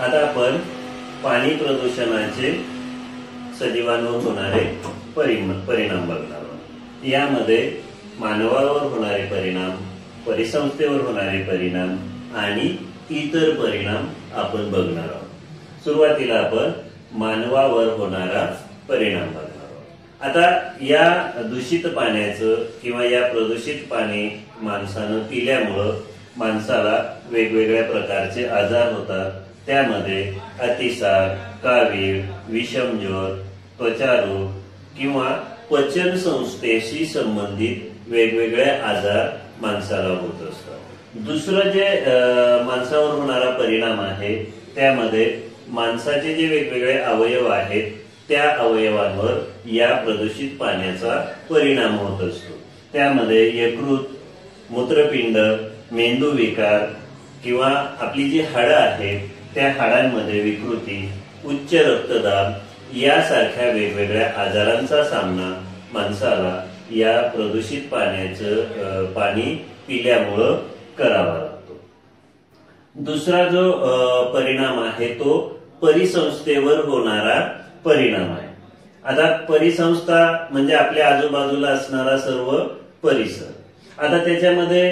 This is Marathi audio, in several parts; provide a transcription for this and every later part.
आता आपण पाणी प्रदूषणाचे सजीवांवर होणारे परिणाम बघणार आहोत। यामध्ये मानवावर होणारे परिणाम, परिसंस्थेवर होणारे परिणाम आणि इतर परिणाम आपण बघणार आहोत। सुरुवातीला आपण मानवावर होणारा परिणाम बघणार आहोत। आता या दूषित पाण्याचं किंवा या प्रदूषित पाणी माणसानं पिल्यामुळे माणसाला वेगवेगळ्या प्रकारचे आजार होतात। त्यामध्ये अतिसार, कावीळ, विषमज्वर, त्वचारोग किंवा पचन संस्थेशी संबंधित वेगवेगळे आजार माणसाला होत असतात। दुसरं जे माणसावर होणारा परिणाम आहे त्यामध्ये माणसाचे जे वेगवेगळे अवयव आहेत त्या अवयवांवर या प्रदूषित पाण्याचा परिणाम होत असतो। त्यामध्ये यकृत, मूत्रपिंड, मेंदू विकार किंवा आपली जी हाडं आहेत त्या हाडांमध्ये विकृती, उच्च रक्तदाब यासारख्या वेगवेगळ्या आजारांचा सामना माणसाला या प्रदूषित पाणी पिल्यामुळं करावा लागतो। दुसरा जो परिणाम आहे तो परिसंस्थेवर होणारा परिणाम आहे। आता परिसंस्था म्हणजे आपल्या आजूबाजूला असणारा सर्व परिसर। आता त्याच्यामध्ये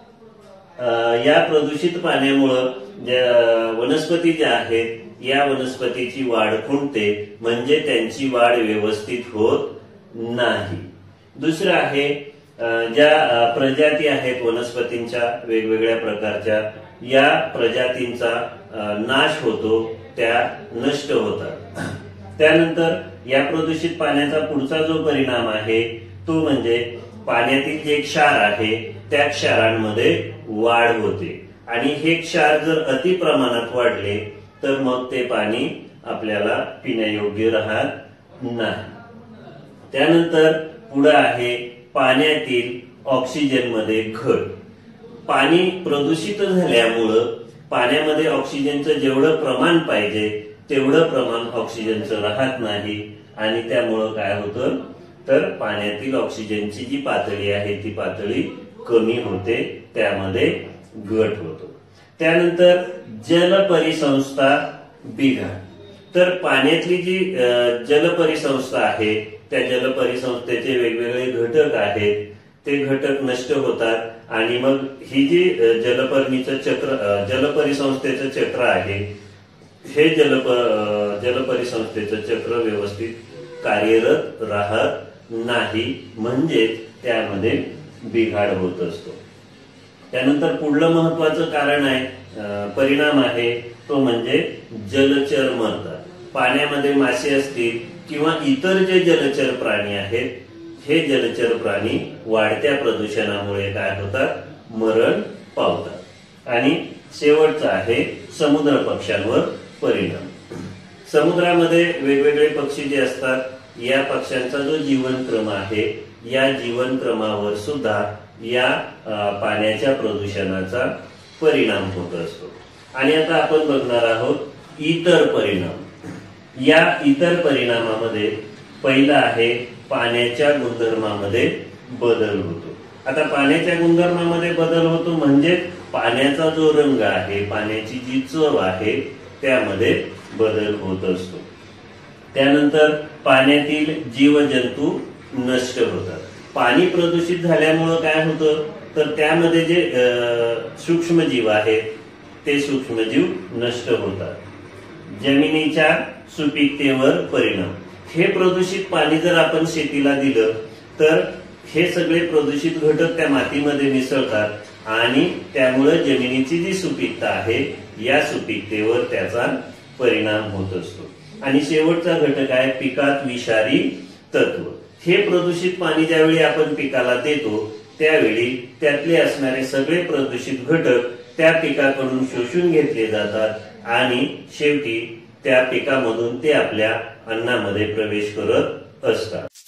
या प्रदूषित पाण्यामुळं ज्या वनस्पती ज्या आहेत या वनस्पतीची वाढ खुंटते, म्हणजे त्यांची वाढ व्यवस्थित होत नाही। दुसरं आहे ज्या प्रजाती आहेत वनस्पतींच्या वेगवेगळ्या प्रकारच्या, या प्रजातींचा नाश होतो, त्या नष्ट होतात। त्यानंतर या प्रदूषित पाण्याचा पुढचा जो परिणाम आहे तो म्हणजे पाण्यातील जे क्षार आहे त्या क्षारांमध्ये वाढ होते आणि हे क्षार जर अति प्रमाणात वाढले तर मग ते पाणी आपल्याला पिण्यायोग्य राहत नाही। त्यानंतर पुढे आहे पाण्यातील ऑक्सिजन मध्ये घट। पाणी प्रदूषित झाल्यामुळं पाण्यामध्ये ऑक्सिजनचं जेवढं प्रमाण पाहिजे तेवढं प्रमाण ऑक्सिजनचं राहत नाही आणि त्यामुळं काय होतं तर पाण्यातील ऑक्सिजनची जी पातळी आहे ती पातळी कमी होते, त्यामध्ये घट होतो। त्यानंतर जलपरिसंस्था बिघाड। तर पाण्यातली जी जलपरिसंस्था आहे त्या जलपरिसंस्थेचे वेगवेगळे घटक आहेत ते घटक नष्ट होतात आणि मग ही जी जलपरिसंस्थेचं चक्र आहे हे जलपरिसंस्थेचं चक्र व्यवस्थित कार्यरत राहत नाही, म्हणजे त्यामध्ये बिघाड होत असतो। त्यानंतर पुढलं महत्वाचं कारण आहे परिणाम आहे तो म्हणजे जलचर मरतात। पाण्यामध्ये मासे असतील किंवा इतर जे जलचर प्राणी आहेत हे जलचर प्राणी वाढत्या प्रदूषणामुळे काय होतात, मरण पावतात। आणि शेवटचा आहे समुद्र पक्ष्यांवर परिणाम। समुद्रामध्ये वेगवेगळे पक्षी जे असतात या पक्ष्यांचा जो जीवनक्रम आहे या जीवनक्रमावर सुद्धा या पाण्याच्या प्रदूषणाचा परिणाम होत असतो। आणि आता आपण बघणार आहोत इतर परिणाम। या इतर परिणामामध्ये पहिला आहे पाण्याच्या गुणधर्मामध्ये बदल होतो। आता पाण्याच्या गुणधर्मामध्ये बदल होतो म्हणजे पाण्याचा जो रंग आहे, पाण्याची जी चव आहे त्यामध्ये बदल होत असतो। त्यानंतर पाण्यातील जीवजंतू नष्ट होतात। पाणी प्रदूषित झाल्यामुळे काय होतं तर त्यामध्ये जे सूक्ष्मजीव आहेत ते सूक्ष्मजीव नष्ट होतात। जमिनीच्या सुपीकतेवर परिणाम। हे प्रदूषित पाणी जर आपण शेतीला दिलं तर हे सगळे प्रदूषित घटक त्या मातीमध्ये मिसळतात आणि त्यामुळे जमिनीची जी सुपीकता आहे या सुपीकतेवर त्याचा परिणाम होत असतो। आणि शेवटचा घटक आहे पिकात विषारी तत्व। हे प्रदूषित पाणी ज्यावेळी आपण पिकाला देतो त्यावेळी त्यातले असणारे सगळे प्रदूषित घटक त्या पिकाकडून शोषून घेतले जातात आणि शेवटी त्या पिकामधून ते आपल्या अन्नामध्ये प्रवेश करत असतात।